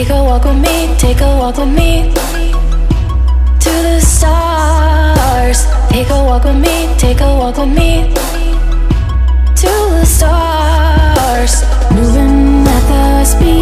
Take a walk with me, take a walk with me to the stars. Take a walk with me, take a walk with me to the stars. Moving at the speed